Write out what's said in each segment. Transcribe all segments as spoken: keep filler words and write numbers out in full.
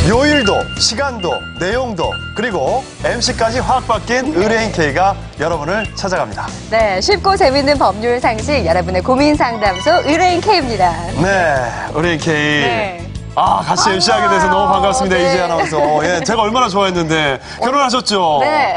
요일도, 시간도, 내용도, 그리고 엠씨까지 확 바뀐 의뢰인 K가 여러분을 찾아갑니다. 네, 쉽고 재밌는 법률 상식, 여러분의 고민 상담소 의뢰인 K입니다. 네, 의뢰인 K. 네. 아, 같이 엠씨하게 돼서 너무 반갑습니다, 네. 이지혜 아나운서. 예, 제가 얼마나 좋아했는데 결혼하셨죠? 네.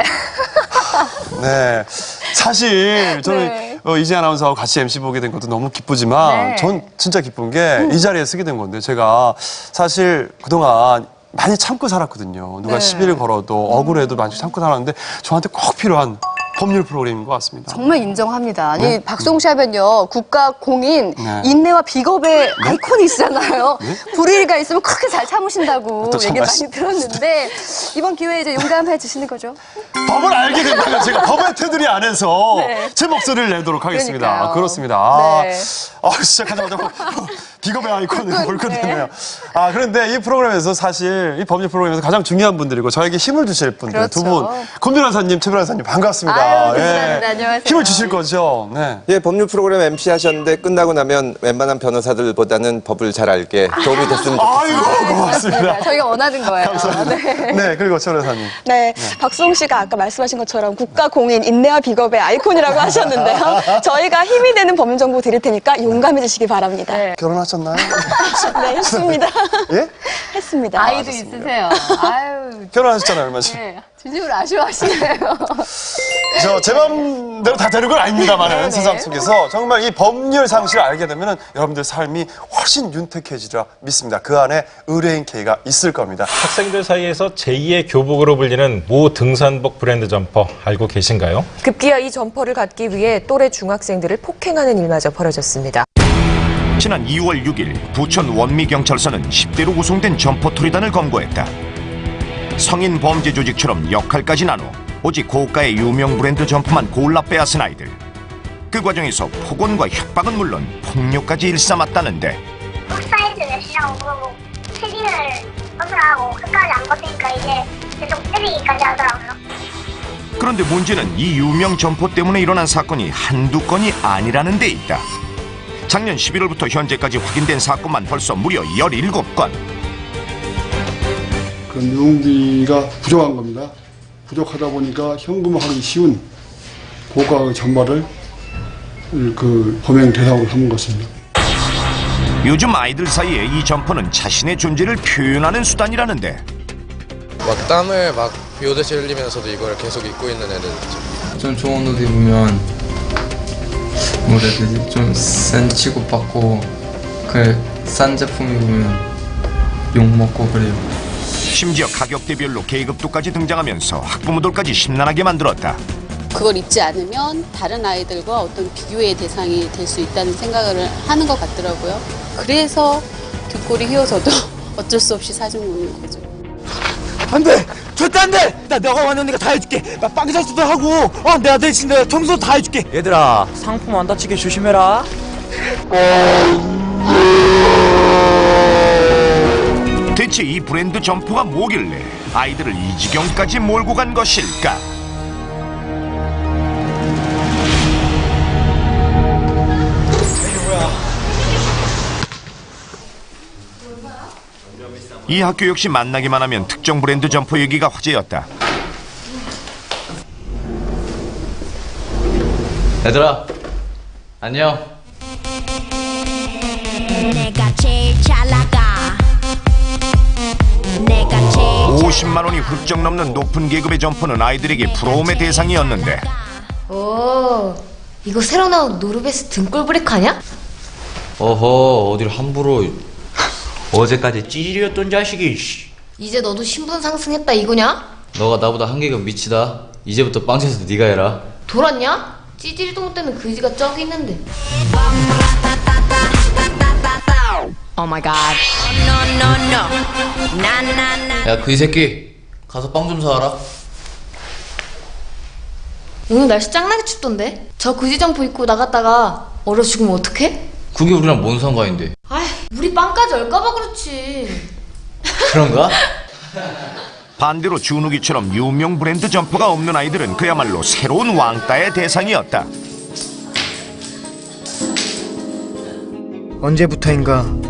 네. 사실 저는 네. 어, 이지혜 아나운서하고 같이 엠씨 보게 된 것도 너무 기쁘지만 네. 전 진짜 기쁜 게 이 자리에 쓰게 된 건데 제가 사실 그동안 많이 참고 살았거든요. 누가 네. 시비를 걸어도 억울해도 많이 참고 살았는데 저한테 꼭 필요한 법률 프로그램인 것 같습니다. 정말 인정합니다. 아니, 네? 박송 씨 하면요, 국가 공인, 네. 인내와 비겁의 아이콘이시잖아요. 네? 불의가 있으면 그렇게 잘 참으신다고 또 얘기 참았어. 많이 들었는데, 이번 기회에 이제 용감해 주시는 거죠? 법을 알게 된다면 제가 법의 테두리 안에서 네. 제 목소리를 내도록 하겠습니다. 그러니까요. 그렇습니다. 아, 네. 아, 시작하자마자 비겁의 아이콘을 볼것 네. 같네요. 아, 그런데 이 프로그램에서 사실 이 법률 프로그램에서 가장 중요한 분들이고 저에게 힘을 주실 분들 그렇죠. 두 분, 권 변호사님, 최 변호사님 반갑습니다. 아유, 감사합니다. 안녕하세요. 힘을 주실 거죠? 네. 예, 법률 프로그램 엠씨 하셨는데 끝나고 나면 웬만한 변호사들보다는 법을 잘 알게 도움이 됐으면 좋겠습니다. 아이고, 고맙습니다. 저희가 원하는 거예요. 감사합니다. 네. 네, 그리고 최 변호사님. 네, 박수홍 씨가 아까 말씀하신 것처럼 국가 공인 인내와 비겁의 아이콘이라고 하셨는데요. 저희가 힘이 되는 법률 정보 드릴 테니까 용감해지시기 바랍니다. 네. 결혼하셨나요? 네, 했습니다. 예? 했습니다. 아이도 있으세요. 아유. 결혼하셨잖아요, 얼마 전에. 네. 진심으로 아쉬워하시네요. 저 제 맘대로 다 되는 건 아닙니다만은 네네. 세상 속에서 정말 이 법률 상식을 알게 되면 여러분들 삶이 훨씬 윤택해지리라 믿습니다. 그 안에 의뢰인 K가 있을 겁니다. 학생들 사이에서 제이의 교복으로 불리는 모 등산복 브랜드 점퍼 알고 계신가요? 급기야 이 점퍼를 갖기 위해 또래 중학생들을 폭행하는 일마저 벌어졌습니다. 지난 이월 육일 부천 원미경찰서는 십 대로 구성된 점퍼투리단을 검거했다. 성인 범죄 조직처럼 역할까지 나눠 오직 고가의 유명 브랜드 점퍼만 골라 빼앗은 아이들. 그 과정에서 폭언과 협박은 물론 폭력까지 일삼았다는데 사이즈 몇이라고 물어보고 체진을 벗으라고 끝까지 안 벗으니까 이제 계속 때리기까지 하더라고요. 그런데 문제는 이 유명 점퍼 때문에 일어난 사건이 한두 건이 아니라는 데 있다. 작년 십일월부터 현재까지 확인된 사건만 벌써 무려 열일곱 건. 그런 유흥비가 부족한 겁니다. 부족하다 보니까 현금화하기 쉬운 고가의 점퍼를 그 범행 대상으로 삼은 것입니다. 요즘 아이들 사이에 이 점퍼는 자신의 존재를 표현하는 수단이라는데 막 땀을 막 비 오듯이 흘리면서도 이걸 계속 입고 있는 애들 있죠. 좀 좋은 옷 입으면 뭐라 해야 되지? 좀 센 취급받고 그 싼 제품 입으면 욕먹고 그래요. 심지어 가격대별로 계급도까지 등장하면서 학부모들까지 심란하게 만들었다. 그걸 입지 않으면 다른 아이들과 어떤 비교의 대상이 될 수 있다는 생각을 하는 것 같더라고요. 그래서 뒷골이 휘어져도 어쩔 수 없이 사준 거는 거죠. 안 돼! 절대 안 돼! 나 너가 왔는니까 다 해줄게. 나 빵기장수도 하고, 어, 내 아들 친다 청소도 다 해줄게. 얘들아, 상품 안 다치게 조심해라. 대체 이 브랜드 점퍼가 뭐길래 아이들을 이 지경까지 몰고 간 것일까? 이 학교 역시 만나기만 하면 특정 브랜드 점퍼 얘기가 화제였다. 얘들아, 안녕. 내가 제일 잘 나가. 내가 제일 오십만 원이 훌쩍 넘는 높은 계급의 점퍼는 아이들에게 부러움의 대상이었는데 오, 이거 새로 나온 노르베스 등골 브레이크 아냐? 어허, 어딜 함부로. 어제까지 찌질이었던 자식이. 이제 너도 신분 상승했다 이거냐? 너가 나보다 한 계급 미치다. 이제부터 빵쳐서 네가 해라. 돌았냐? 찌질이동 때는 그지가 저기 있는데. Oh my god. 야, 그 이 새끼. 가서 빵 좀 사와라. 오늘 날씨 짱나게 춥던데? 저 그지 점퍼 입고 나갔다가 얼어 죽으면 어떡해? 그게 우리랑 뭔 상관인데? 아이, 우리 빵까지 얼까봐 그렇지. 그런가? 반대로 준욱이처럼 유명 브랜드 점퍼가 없는 아이들은 그야말로 새로운 왕따의 대상이었다. 언제부터인가